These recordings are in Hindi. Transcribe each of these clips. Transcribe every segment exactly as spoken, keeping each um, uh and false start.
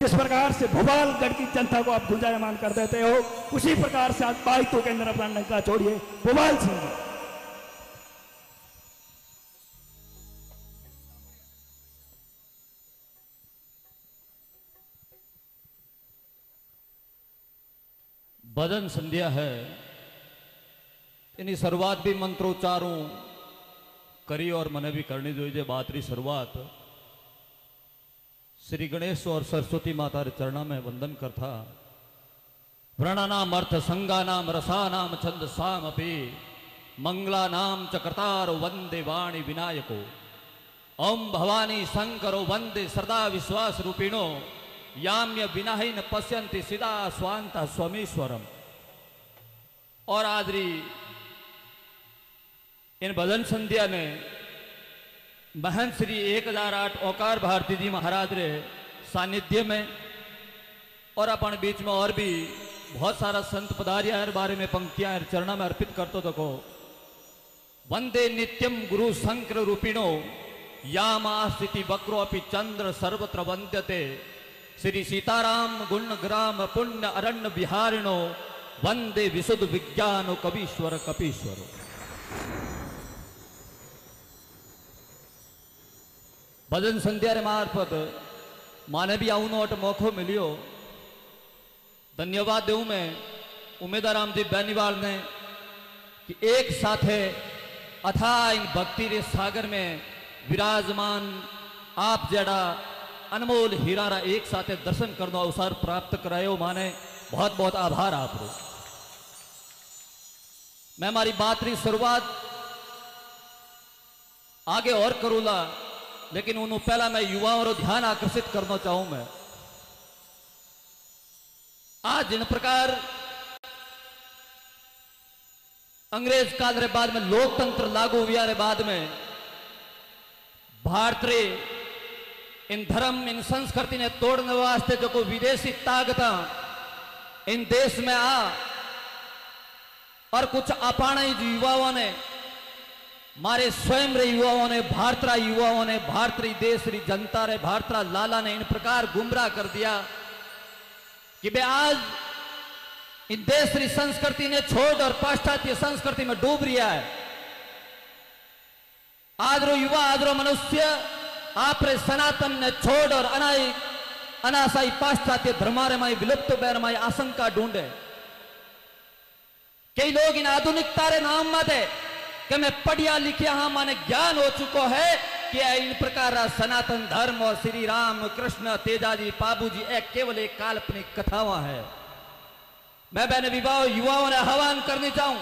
जिस प्रकार से भोपालगढ़ की जनता को आप गुंजायमान कर देते हो, उसी प्रकार से आज बाइतों के अंदर अपना नंगा छोड़िए भोपाल सिंह जी। भजन संध्या है, એની શરૂઆત भी મંત્રોચ્ચારું કરી और મને भी करनी જોઈએ। बात री शुरुआत श्री गणेश और सरस्वती माता रे चरणा में वंदन करता। व्रणानाम अर्थ संगानाम रसानाम छंद साम अपि मंगलानाम च कर्तारो वंदे वाणी विनायको ओम भवानी शंकरो वंदे सदा विश्वास रूपिणो याम्य विनाहीन पश्यन्ति सिदा स्वांत स्वामीश्वरम। और आदरी इन भजन संध्या ने महंत श्री एक हजार आठ ओकार भारती जी महाराज रे सानिध्य में और अपन बीच में और भी बहुत सारा संत पधारिया हर बारे में पंक्तियां चरणा में अर्पित करतो देखो। वंदे नित्यम गुरु शंकर रूपिणो यामा स्थिति वक्रो अपि चंद्र सर्वत्र वंद्यते श्री सीताराम गुण ग्राम पुण्य अरण्य विहारिणो वंदे विशुद्ध विज्ञान कवीश्वर कपीश्वरो। भजन संध्या मार्फत माने भी आऊनो अट मौको मिलियो। धन्यवाद देऊ मैं उमेदाराम जी बैनीवाल ने कि एक साथे अथाह इन भक्ति रे सागर में विराजमान आप जड़ा अनमोल हीरारा एक साथे दर्शन करने अवसर प्राप्त करायो। माने बहुत बहुत आभार आप रो। मैं हमारी बात री शुरुआत आगे और करूला, लेकिन उन्होंने पहला मैं युवाओं और ध्यान आकर्षित करना चाहूं। मैं आज जिन प्रकार अंग्रेज काल रे बाद में लोकतंत्र लागू हुआ रे बाद में भारत रे इन धर्म इन संस्कृति ने तोड़ने वास्ते जो को विदेशी ताकत इन देश में आ और कुछ अपाणी युवाओं ने मारे स्वयं रे युवाओं ने भारत रा युवाओं ने भारत री देश री जनता रे भारत रा लाला ने इन प्रकार गुमराह कर दिया कि बे आज इन देश री संस्कृति ने छोड़ और पाश्चात्य संस्कृति में डूब रिया है। आज रो युवा आज रो मनुष्य आप रे सनातन ने छोड़ और अनाई अनासाई पाश्चात्य धर्मारे माई विलुप्त बैर माई आशंका ढूंढे। कई लोग इन आधुनिकता रे नाम मत कि मैं पढ़िया लिखिया हाँ माने ज्ञान हो चुको है कि इन प्रकार सनातन धर्म और श्री राम कृष्ण तेजाजी पाबूजी एक केवल एक काल्पनिक कथावां है। मैं बहन विवाह युवाओं ने आह्वान करनी चाहूं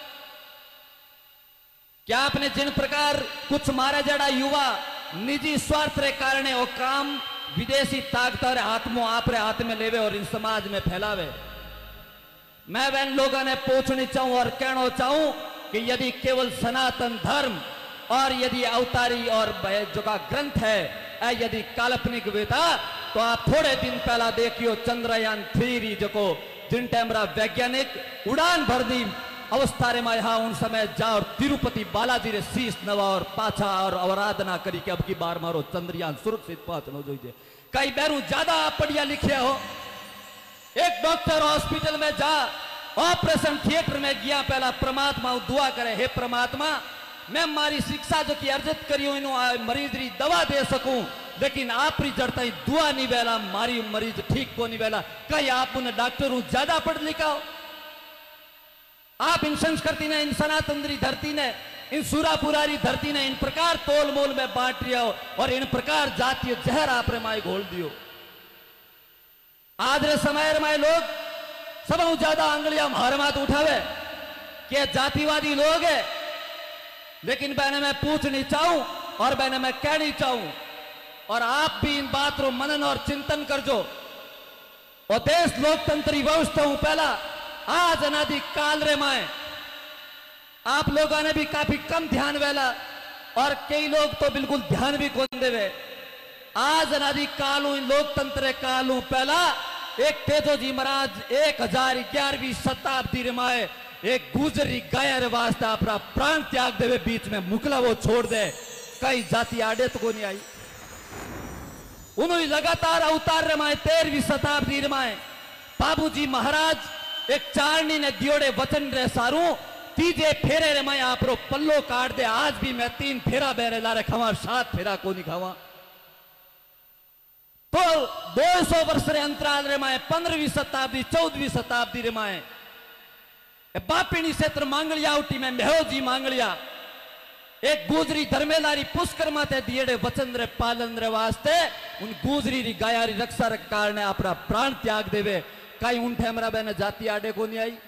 कि आपने जिन प्रकार कुछ मारे जड़ा युवा निजी स्वार्थ रे कारण वो काम विदेशी ताकत हाथ में आप रे हाथ में लेवे और इन समाज में फैलावे। मैं बहन लोगों ने पूछनी चाहूं और कहना चाहूं कि यदि केवल सनातन धर्म और यदि अवतारी और जो का ग्रंथ है यदि काल्पनिक वेता तो आप थोड़े दिन पहला देखियो चंद्रयान थ्री जो को जिन टाइमरा वैज्ञानिक उड़ान भर दी अवस्था रे में यहाँ उन समय जा और तिरुपति बालाजी रे शीश नवा और पाछा और आराधना करी के अब की बार मारो चंद्रयान सुरक्षित पहुंचनो जोईजे। कई बैरू ज्यादा आप पढ़िया लिखे हो। एक डॉक्टर हॉस्पिटल में जा ऑपरेशन थिएटर में गया पहला परमात्मा दुआ करे, हे परमात्मा मैं मारी शिक्षा जो की अर्जित करी हूं मरीज री दवा दे सकूं, लेकिन आप री जड़ता दुआ नहीं वेला मारी मरीज ठीक को नहीं वेला। कहीं आप उन डॉक्टरों ज्यादा पढ़ लिखा हो। आप इन संस्कृति ने इन सनातन धरती ने इन सुरापुरारी धरती ने इन प्रकार तोल मोल में बांट दिया हो और इन प्रकार जातीय जहर आप रे माए घोल दियो। आज रे समय में लोग सब ज्यादा अंगलियां हर मात उठावे कि जातिवादी लोग है, लेकिन बहने मैं पूछनी चाहूं और बहने मैं कहनी चाहूं और आप भी इन बात रो मनन और चिंतन कर जो और देश लोकतंत्री व्यवस्था हूं पहला आज अनादि काल रे माए आप लोगों ने भी काफी कम ध्यान वेला और कई लोग तो बिल्कुल ध्यान भी कौन देवे। आज अनादि कालू इन लोकतंत्र कालू पहला एक तेजो जी महाराज एक हजार ग्यारहवीं शताब्दी रे माए एक गुजरी गाया रे वास्ता अपना प्राण त्याग देवे बीच में मुकला वो छोड़ दे। कई जाति आड़े तो को नहीं आई। उन्होंने लगातार अवतार रमाए तेरहवीं शताब्दी रमाए बाबूजी महाराज एक चारणी ने दियोड़े वचन रे सारू तीजे फेरे रे मैं आपरो पल्लो काट दे। आज भी मैं तीन फेरा बेरे लारे खावा सात फेरा को नहीं खावा। तो दो सौ वर्ष रे अंतराल रे मैं पंद्रहवीं शताब्दी चौदहवीं शताब्दी रे मैं बापिणी क्षेत्र मांगलिया उठी में मेहोजी मांगलिया एक गुजरी धर्मेलारी पुष्कर माते दिएड़े वचन रे पालन रे वास्ते उन गुजरी री गायारी रक्षा रे कारण अपना प्राण त्याग देवे। कई उन ठेमरा बहने जाति आडे को नहीं आई।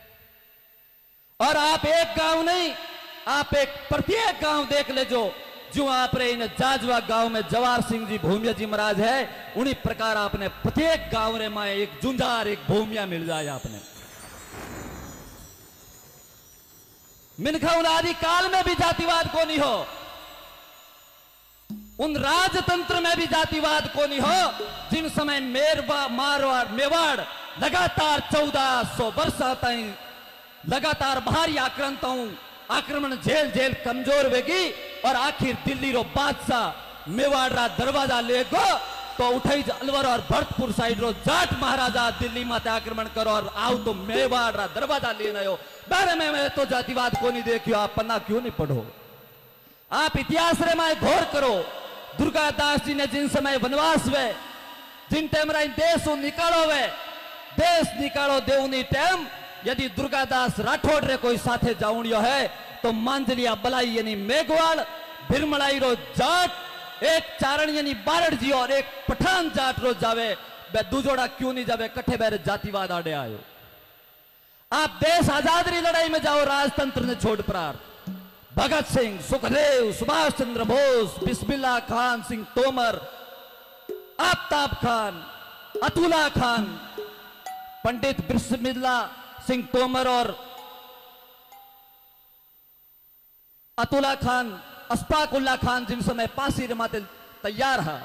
और आप एक गांव नहीं, आप एक प्रत्येक गांव देख ले जो जो आप रे इन जाजवा गांव में जवाहर सिंह जी भूमिया जी महाराज है, उन्हीं प्रकार आपने प्रत्येक गांव रे माए एक जुंजार एक भूमिया मिल जाए। आपने मिनखा उन आदि काल में भी जातिवाद को नहीं हो, उन राजतंत्र में भी जातिवाद को नहीं हो जिन समय मेरवा मारवाड़ मेवाड़ लगातार चौदह सौ वर्ष ताई लगातार भारी आक्रांताओं आक्रमण झेल झेल कमजोर वेगी और आखिर दिल्ली रो बादशाह मेवाड़ रा दरवाजा ले गो तो उठाई अलवर और भरतपुर साइड रो जाट महाराजा दिल्ली माते आक्रमण करो और आओ तो मेवाड़ रा दरवाजा लेना हो। बारे में मैं तो जातिवाद को नहीं देखियो। आप पन्ना क्यों नहीं पढ़ो? आप इतिहास रे माए घोर करो। दुर्गादास जी ने जिन समय वनवास वे जिन टाइम रा देश निकालो वे देश निकालो देवनी टाइम यदि दुर्गादास राठौड़ रे कोई साथे जाऊनियो है तो मांजलिया बलाई यानी मेघवाल भिरमलाई रो जाट एक चारण यानी बारड़ जी और एक पठान जाट रो जावे बे दुजोड़ा क्यों नहीं जावे? कट्ठे बेरे जातिवाद आड़े आयो। आप देश आजादी लड़ाई में जाओ, राजतंत्र ने छोड़ प्रार भगत सिंह सुखदेव सुभाष चंद्र बोस बिस्मिल्ला खान सिंह तोमर आफ्ताब खान अतुल्ला खान पंडित बिस्मिल्ला सिंह तोमर और अतुल्ला खान अशफाक उल्ला खान जिन समय फांसी रमाते तैयार है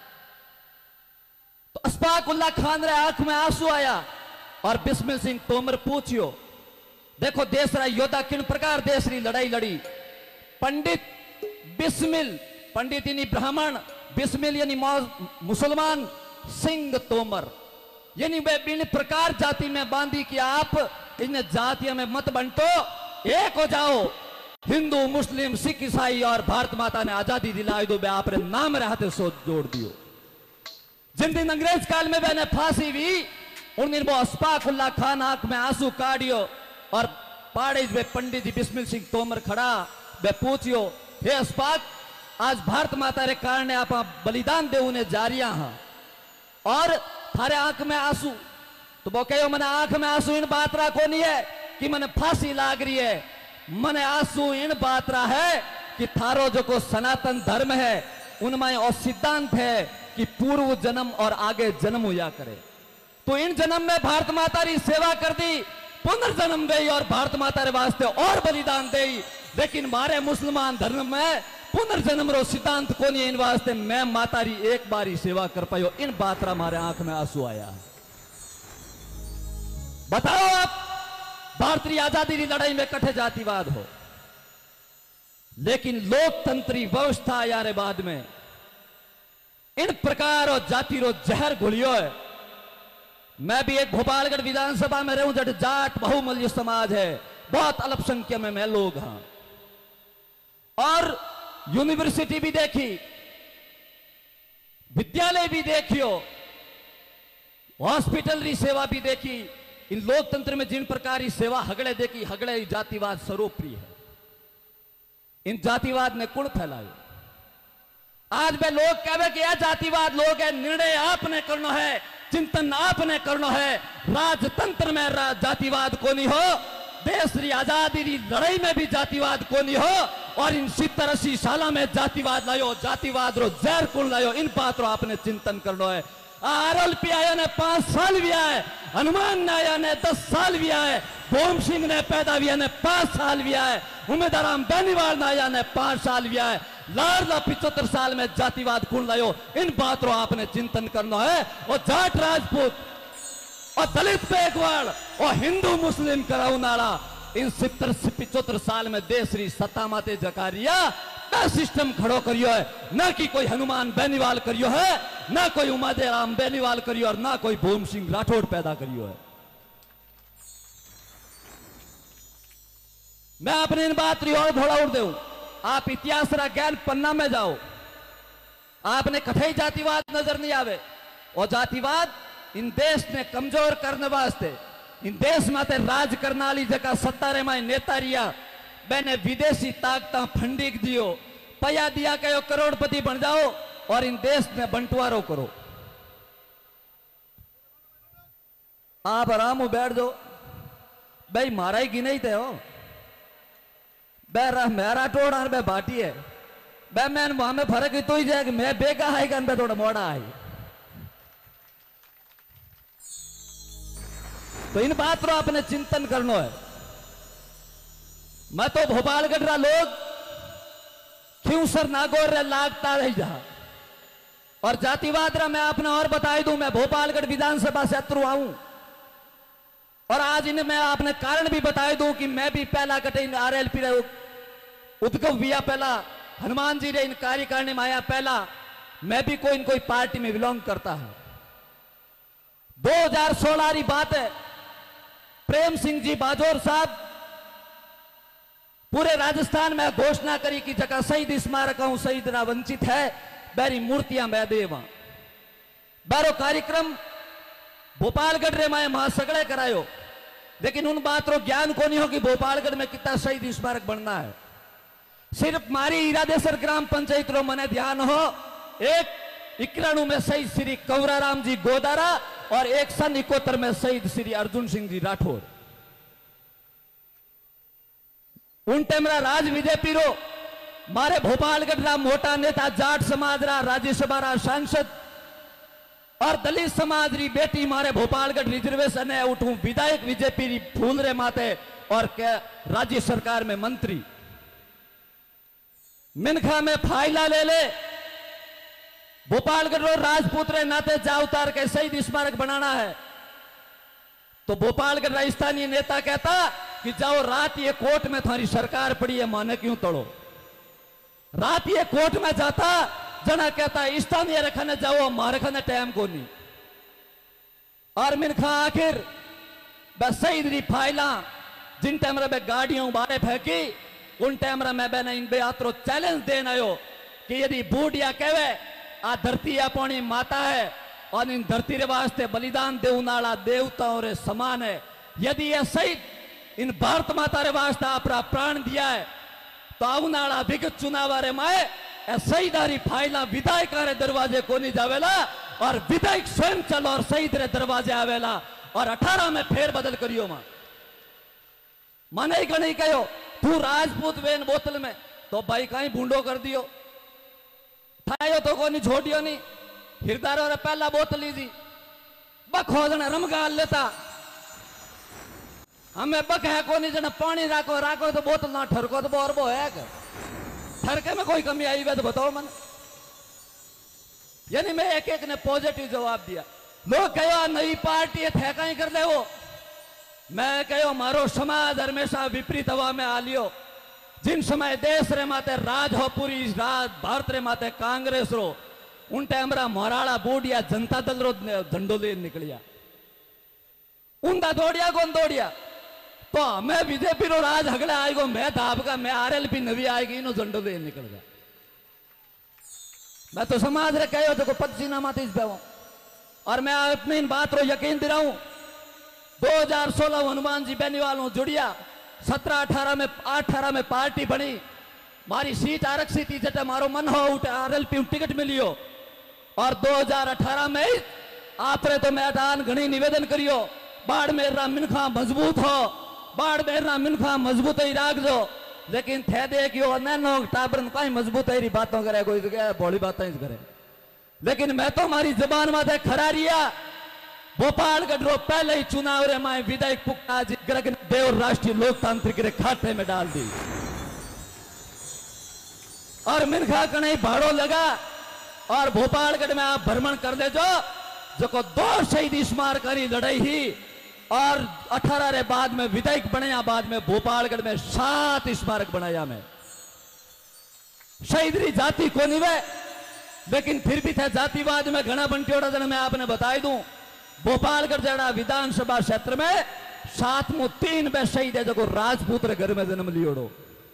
तो अशफाक उल्ला खान रे आंख में आंसू आया और बिस्मिल सिंह तोमर पूछियो देखो देश रा योद्धा किन प्रकार देश री लड़ाई लड़ी। पंडित बिस्मिल पंडित यानी ब्राह्मण बिस्मिल यानी मुसलमान सिंह तोमर यानी वे इन प्रकार जाति में बांधी कि आप इन जातियों में मत बंटो, एक हो जाओ। हिंदू मुस्लिम सिख ईसाई और भारत माता ने आजादी दिलाई दो, आप रे नाम रहते सो जोड़ दियो। जिन दिन अंग्रेज काल में मैंने फांसी हुई उन दिन वो अशफाक उल्ला खान आंख में आंसू काटियो और पाड़े में पंडित जी बिस्मिल सिंह तोमर खड़ा वे पूछियो हे अशफाक आज भारत माता रे कारण आप बलिदान दे उन्हें जारिया हाँ और थारे आंख में आंसू तो वो कहो मैंने आंख में आंसू इन बात रा को नहीं है कि मैंने फांसी लाग रही है, मैंने आंसू इन बात रा है कि थारो जो को सनातन धर्म है उनमें और सिद्धांत है कि पूर्व जन्म और आगे जन्म हुआ करे। तो इन जन्म में भारत माता री सेवा कर दी, पुनर्जन्म गई और भारत माता रे वास्ते और बलिदान दे। लेकिन मारे मुसलमान धर्म में पुनर्जन्म रो सिद्धांत को नहीं इन वास्ते मैं माता री एक बारी सेवा कर पायो। इन बात रा मारे आंख में आंसू आया। बताओ आप भारतीय आजादी की लड़ाई में कट्ठे जातिवाद हो, लेकिन लोकतंत्री व्यवस्था आया रे बाद में इन प्रकार और जाति रो जहर घुलियो है। मैं भी एक भोपालगढ़ विधानसभा में रहूं जट जाट बहुमूल्य समाज है, बहुत अल्पसंख्यक में मैं लोग हां और यूनिवर्सिटी भी देखी, विद्यालय भी देखियो, हॉस्पिटल की सेवा भी देखी। इन लोकतंत्र में जिन प्रकार की सेवा हगड़े देखी हगड़े जातिवाद सर्वप्रिय है। इन जातिवाद ने कुण फैलायो। आज वे लोग कहे कि यह जातिवाद लोग है, निर्णय आपने करना है, चिंतन आपने करना है। राजतंत्र में रा, जातिवाद को नहीं हो, देश की आजादी की लड़ाई में भी जातिवाद को नहीं हो और इन सत्तर अस्सी साल में जातिवाद लायो, जातिवाद रो जहर कुण लायो। इन बात रो आपने चिंतन करना है। आरएल पी आया ने पांच साल भी आए, हनुमान आया ने दस साल भी आए, भोम सिंह ने पैदा भी ने पांच साल भी आए, उम्मीदराम बेनीवाल आया ने पांच साल भी आए। लाडला पिछहत्तर साल में जातिवाद कुण लायो। इन बात रो आपने चिंतन करना है। और जाट राजपूत और दलित पेगवाड़ और हिंदू मुस्लिम कराऊ नाला इन सत्तर पिछहत्तर साल में देश री सत्ता माते जकारिया का सिस्टम खड़ो करियो है, ना कि कोई हनुमान बेनीवाल करियो है, ना कोई उमादेराम बेनीवाल करियो और ना कोई भूम सिंह राठौड़ पैदा करियो है। मैं अपनी इन बात री और थोड़ा उड़ दूं। आप इतिहास रा ज्ञान पन्ना में जाओ, आपने कठई जातिवाद नजर नहीं आवे। और जातिवाद इन देश ने कमजोर करने वास्ते, इन देश में राज करने वाली जगह सत्तारे में नेता रिया मैंने विदेशी ताकत फंडिक दियो, पया दिया कहो करोड़पति बन जाओ और इन देश में बंटवारो करो। आप आराम बैठ जाओ भाई, मारा ही गिने ही थे हो बे मेरा टोड़ और बे बाटी है बे, मैं वहां में फर्क ही तो ही जाए कि मैं बेगा आएगा बे थोड़ा मोड़ा आई। तो इन बात रो आपने चिंतन करना है। मैं तो भोपालगढ़ रा लोग क्यों सर नागौर रे लागता रही जा और जातिवाद रा मैं आपने और बताई दूं। मैं भोपालगढ़ विधानसभा से अत्रु आऊं और आज इन्हें मैं आपने कारण भी बताई दूं कि मैं भी पहला कटे आर एल पी उद्गव विया पहला हनुमान जी रे इन कार्यकारिणी में आया पहला, मैं भी कोई न कोई पार्टी में बिलोंग करता है। दो हजार सोलह की बात है, प्रेम सिंह जी बाजोर साहब पूरे राजस्थान में घोषणा करी कि जगह शहीद स्मारक हूं शहीद ना वंचित है बैरी मूर्तियां मैं दे वहां बारो कार्यक्रम भोपालगढ़ रे माए महासगड़े करायो। लेकिन उन बात रो ज्ञान को नहीं हो कि भोपालगढ़ में कितना शहीद स्मारक बनना है। सिर्फ मारी इरादेसर ग्राम पंचायत रो मने ध्यान हो, एक इक्यानवे में शहीद श्री कंवराराम जी गोदारा और एक सन इकोतर में शहीद श्री अर्जुन सिंह जी राठौर। उन टेमरा राज बीजेपी रो मारे भोपालगढ़ रा मोटा नेता जाट समाज रा राज्यसभा रा सांसद और दलित समाज री बेटी मारे भोपालगढ़ रिजर्वेशन है उठू विधायक बीजेपी री फूल रे माते और के राज्य सरकार में मंत्री मिनखा में फाइला ले ले भोपालगढ़ रो राजपूत रे नाते जा उतार के शहीद स्मारक बनाना है। तो भोपालगढ़ राजस्थानी नेता कहता कि जाओ रात ये कोर्ट में थारी सरकार पड़ी है माने क्यों तोड़ो। रात ये कोर्ट में जाता जना कहता स्थानीय रखने जाओ मारे खाने टाइम को नहीं। और मिनखा आखिर बस शहीद री फाइला जिन टाइम रे गाड़ियों बारे फेंकी उन टाइम रे मैं बने इन बेआतरो चैलेंज देन आयो कि यदि बूढ़िया कहवे आ धरती अपनी माता है और इन धरती रे वास्ते बलिदान देवनाला देवताओं रे समान है, यदि ये शहीद इन भारत माता रे वास्ते अपना प्राण दिया है तो आवनाला विगत चुनाव रे माए शहीदारी फाइला विधायक रे दरवाजे को नहीं जावेला और विधायक स्वयं चलो और शहीद रे दरवाजे आवेला और अठारह में फेर बदल करियो मां माने ही नहीं कहो तू राजपूत वेन बोतल में तो भाई कहीं बूंडो कर दियो थायो तो को नहीं छोड़ियो नहीं हिरदारो रे पहला बोतल लीजी बक हो जने रमगाल लेता हमें बक है को नहीं जने पानी राखो राखो तो बोतल ना ठरको तो बोर बो है के ठरके में कोई कमी आई वे तो बताओ मन। यानी मैं एक एक ने पॉजिटिव जवाब दिया। लोग कहो नई पार्टी थे कहीं कर दे वो, मैं कहो मारो समाज हमेशा विपरीत हवा में आ लियो। जिन समय देश रे माते राज हो पूरी राज भारत रे माते कांग्रेस रो उन टाइम रा मोराला बूढ़िया जनता दल रो झंडो ले निकलिया उनदा दौड़िया कौन दौड़िया तो मैं बीजेपी रो राज हगड़े आएगो मैं दाब का मैं आरएलपी नवी आएगी इनो झंडो ले निकल गया। मैं तो समाज रे कहो तो पदसीना माते इस बेवो और मैं अपनी इन बात रो यकीन दिलाऊं दो हजार सोलह हनुमान जी बेनीवाल हूं जुड़िया सत्रह अठारह में अठारह में पार्टी बनी मारी सीट आरक्षित थी जटे मारो मन हो उठे आरएलपी टिकट मिलियो और दो हजार अठारह में आप रे तो मैदान घनी निवेदन करियो बाड़मेर रा मिनखा मजबूत हो बाड़मेर रा मिनखा मजबूत ही राख दो। लेकिन थे दे कि नैनो टाबरन कहीं मजबूत है बातों करे कोई भोली बातें करे। लेकिन मैं तो हमारी जबान माथे खरा रिया भोपालगढ़ रो पहले ही चुनाव रे माए विधायक पुक्का जी ग्रगन देव राष्ट्रीय लोकतांत्रिक रे खाते में डाल दी और मिनखा कहीं भाड़ो लगा और भोपालगढ़ में आप भ्रमण कर दे जो जो को दो शहीद स्मारक की लड़ाई ही और अठारह रे बाद में विधायक बनाया बाद में भोपालगढ़ में सात स्मारक बनाया मैं शहीद री जाति को नहीं वे, लेकिन फिर भी थे जातिवाद में घना बंटियोड़ा जन मैं आपने बताई दूं। भोपालगढ़ जड़ा विधानसभा क्षेत्र में सात मु तीन बे शहीद है जो राजपूत रे घर में जन्म लियोड़ो,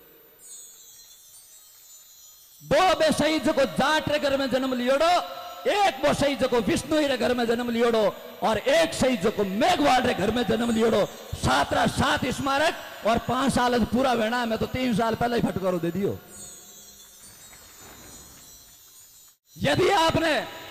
दो बे शहीद जो जाट रे घर में जन्म लियोड़ो, एक वो शहीद जो विष्णु रे घर में जन्म लियोड़ो और एक शहीद जो मेघवाल रे घर में जन्म लियोड़ो। सात रा सात स्मारक और पांच साल पूरा वेणा में तो तीन साल पहले ही फटकारो दे दियो। यदि आपने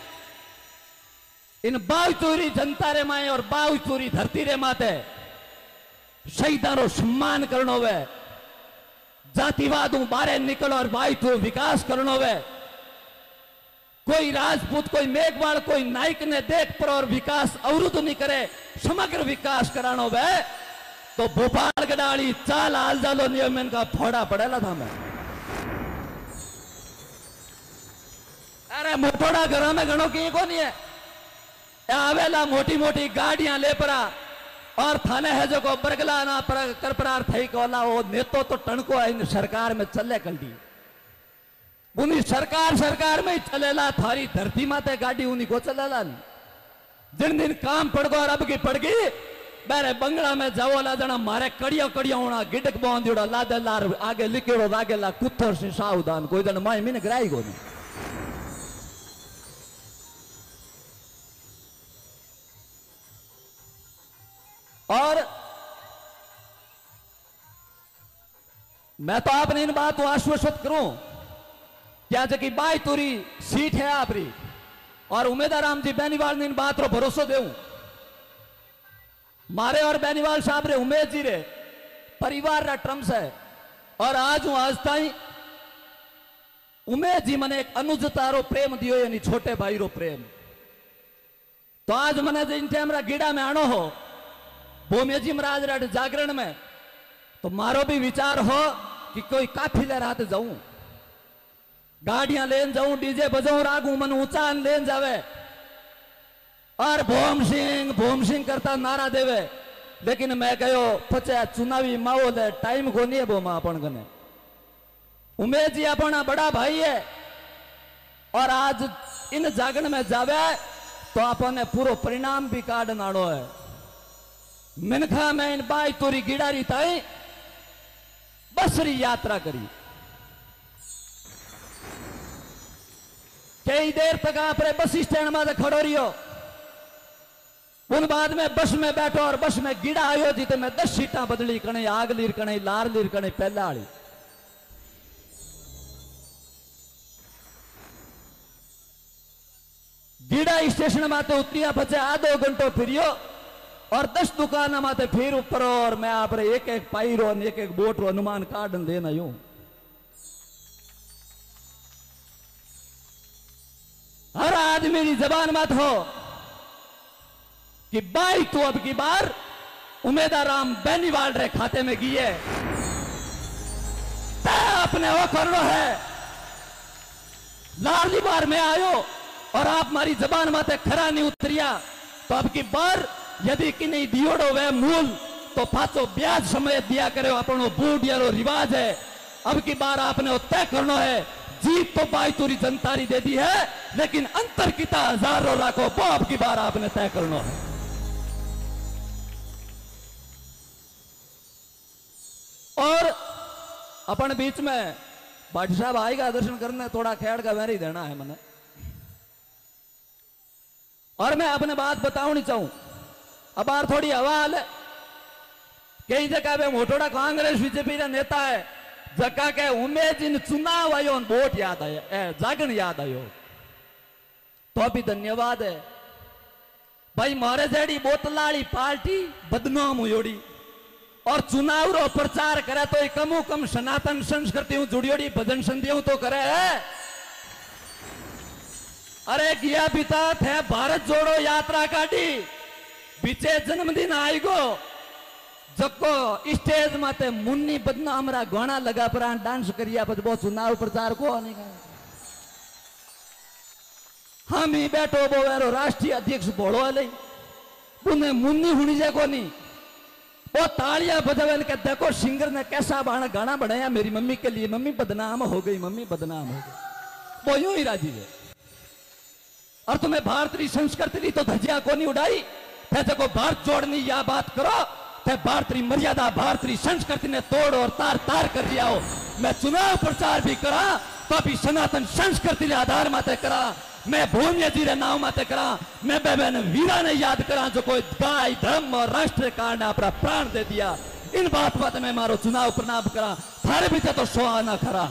इन बावचूरी जनता रे माए और बावचूरी धरती रे माते शहीदारो सम्मान करनो वे, जातिवादों बारे निकलो और बावचूर विकास करनो वे, कोई राजपूत कोई मेघवाल कोई नाइक ने देख पर और विकास अवरुद्ध नहीं करे, समग्र विकास करानो वे तो भोपाल गडाली चाल आल जालो नियम इनका फोड़ा पड़ेला था मैं। अरे मोटोड़ा घर में घणो की को नहीं है, आवेला मोटी मोटी गाड़ियां ले परा और थाने है जो को बरगला ना पर कर परार थई कोला वो नेतो तो टणको है इन सरकार में चले कल्टी उन्हीं सरकार सरकार में ही चलेला, थारी धरती माते गाड़ी उन्हीं को चलेला नहीं। जिन दिन काम पड़ गो और अब की पड़ गई बेरे बंगला में जाओ ला जना मारे कड़िया कड़िया होना गिडक बांधियोड़ा लादे लार आगे लिखेड़ो लागे ला कुत्थर से सावधान कोई जन माई मीन ग्राई को नहीं। और मैं तो आपने इन बात को आश्वस्त करूं क्या जबकि बाई तुरी सीट है आपरी और उमेदवार राम जी बेनीवाल ने इन बात को भरोसा देऊं मारे और बेनीवाल साहब रे उमेद जी रे परिवार रा ट्रम्स है और आज हूं आज ताई उमेद जी मने एक अनुजता रो प्रेम दियो यानी छोटे भाई रो प्रेम तो आज मने इन टाइम रा गिड़ा में आनो हो भूमेजी महाराज राट जागरण में तो मारो भी विचार हो कि कोई काफिले रात जाऊं गाड़ियां लेन जाऊं डीजे बजाऊं रागू मन ऊंचा लेन जावे और भोम सिंह भोम सिंह करता नारा देवे, लेकिन मैं कहो पचे चुनावी माहौल है टाइम को नहीं है वो मां अपन कने उमेश जी अपना बड़ा भाई है और आज इन जागरण में जावे तो अपन पूरा परिणाम भी काट नाड़ो है। मिनखा में इन बाई तोरी गिड़ारी ताई बसरी यात्रा करी कई देर तक आप बस स्टैंड में खड़ो रहियो उन बाद में बस में बैठो और बस में गिड़ा आयो जी तो मैं दस सीटा बदली कने आग लीर कने लार लीर कने पहला आली गिड़ा स्टेशन माते उतरिया बचे आधो घंटो फिरियो और दस दुकान माते फिर ऊपर और मैं आप एक एक पाईरो एक एक बोट रो अनुमान कार्ड देना यूं हर आदमी की जबान मत हो कि बाई तू अब की बार उमेदवार राम बेनीवाल रे खाते में गई है अपने वो करना है लाडली बार में आयो और आप हमारी जबान माते खरा नहीं उतरिया तो अब की बार यदि कि नहीं दियोड़ो वे मूल तो पाचो ब्याज समय दिया करे अपनो बूढ़ यारो रिवाज है। अब की बार आपने वो तय करना है जीत तो बाई तुरी जनतारी दे दी है लेकिन अंतर किता हजारों लाखों वो अब की बार आपने तय करना है। और अपन बीच में भाटी साहब आएगा दर्शन करने थोड़ा खेड़ का वेरी देना है मैंने और मैं अपने बात बताऊं चाहूं अब बार थोड़ी हवाल है कई जगह पे मोटोड़ा कांग्रेस बीजेपी का नेता है जगह के उमेद इन चुनाव आयो वोट याद आया जागरण याद आयो तो अभी धन्यवाद है भाई मारे जेडी बोतलाड़ी पार्टी बदनाम हुई और चुनाव रो प्रचार करे तो कमो कम सनातन संस्कृति हूं जुड़ियोड़ी भजन संध्या तो करे है। अरे किया पिता थे भारत जोड़ो यात्रा काटी बीचे जन्मदिन आई गो जको स्टेज माते मुन्नी बदनाम रा गाना लगा पर डांस करिया पर वो चुनाव प्रचार को नहीं कर हम ही बैठो वो राष्ट्रीय अध्यक्ष बोलो ले पुने मुन्नी हुनी जे को नहीं वो तालियां बजावे के देखो सिंगर ने कैसा बाण गाना बनाया मेरी मम्मी के लिए, मम्मी बदनाम हो गई, मम्मी बदनाम हो गई, वो यूं ही राजी है। और तुम्हें भारतीय संस्कृति री तो धजिया को नहीं उड़ाई थे, देखो भारत जोड़नी या बात करो थे, भारतीय मर्यादा भारतीय संस्कृति ने तोड़ और तार तार कर दिया हो। मैं चुनाव प्रचार भी करा तो भी सनातन संस्कृति के आधार माते करा, मैं भूमिया जी रे नाव माते करा, मैं बहन वीरा ने याद करा जो कोई गाय धर्म और राष्ट्र कारण अपना प्राण दे दिया। इन बात बात में मारो चुनाव प्रणाम करा, थारे भी तो सुहाना खरा।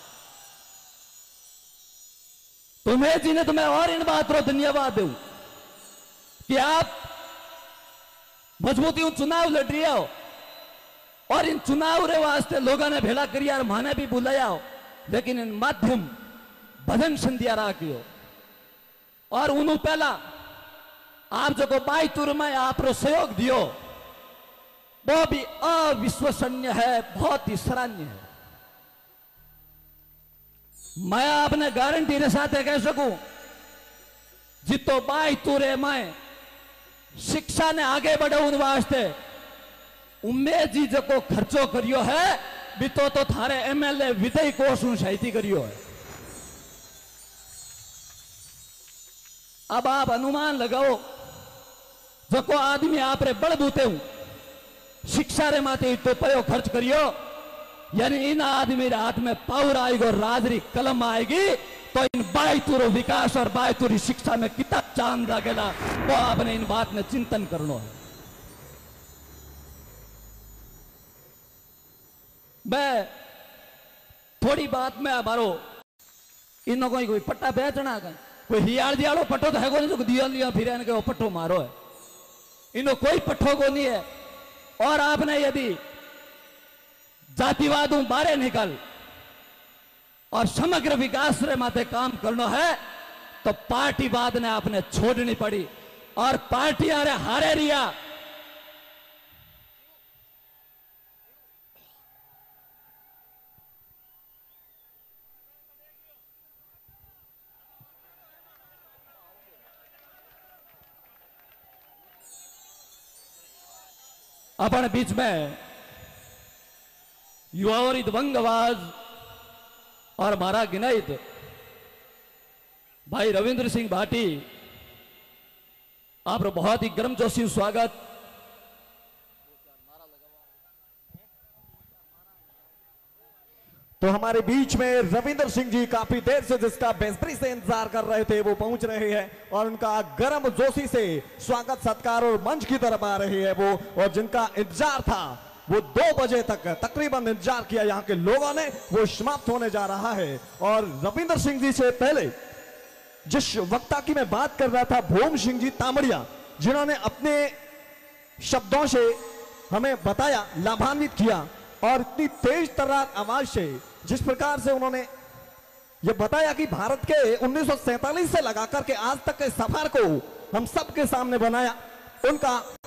तुम्हें जी ने तुम्हें और इन बात रो धन्यवाद दू कि आप मजबूती चुनाव लड़ रही हो और इन चुनाव रे वास्ते लोगों ने भेड़ा करिया और माने भी बुलाया हो, लेकिन इन माध्यम भजन संध्या राखियो और उन्हों पहला आप जो को बाईतुर में आप रो सहयोग दियो वो भी अविश्वसनीय है, बहुत ही सराहनीय है। मैं आपने गारंटी के साथ कह सकूं जितो बाईतुरे में शिक्षा ने आगे बढ़े उन वास्ते उम्मेद जी जो को खर्चो करियो है भी तो, तो थारे एमएलए विदय कोष शहीदी करियो है। अब आप अनुमान लगाओ जो को आदमी आप रे बड़बूते हूं शिक्षा रे माते तो पयो खर्च करियो, यानी इन आदमी रे हाथ में पावर आएगी और राजरी कलम आएगी तो इन बाईतुरो विकास और बाईतुरी शिक्षा में कितना चांद लगेगा वो आपने इन बात में चिंतन करना है। मैं थोड़ी बात में मारो इन कोई कोई पट्टा बेचना का कोई हियाल दियालो पट्टो तो है को नहीं जो दिया लिया फिर इनके वो पट्टो मारो है, इनो कोई पट्टो को नहीं है। और आपने यदि जातिवाद बारे निकल और समग्र विकास रे माते काम करना है तो पार्टीवाद ने आपने छोड़नी पड़ी और पार्टी अरे हारे रिया। अपने बीच में युवाओं दबंग आवाज और हमारा गिनाइत भाई रविंद्र सिंह भाटी, आप बहुत ही गर्मजोशी स्वागत। तो हमारे बीच में रविंद्र सिंह जी काफी देर से जिसका बेसब्री से इंतजार कर रहे थे वो पहुंच रहे हैं और उनका गर्म जोशी से स्वागत सत्कार और मंच की तरफ आ रही है वो, और जिनका इंतजार था वो दो बजे तक तकरीबन इंतजार किया यहाँ के लोगों ने, वो समाप्त होने जा रहा है। और रविंद्र सिंह जी से पहले जिस वक्ता की मैं बात कर रहा था भूम सिंह जी तामड़िया, जिन्होंने अपने शब्दों से हमें बताया, लाभान्वित किया और इतनी तेज तर्रार आवाज से जिस प्रकार से उन्होंने ये बताया कि भारत के उन्नीस सौ सैंतालीस से लगाकर के आज तक के सफर को हम सबके सामने बनाया, उनका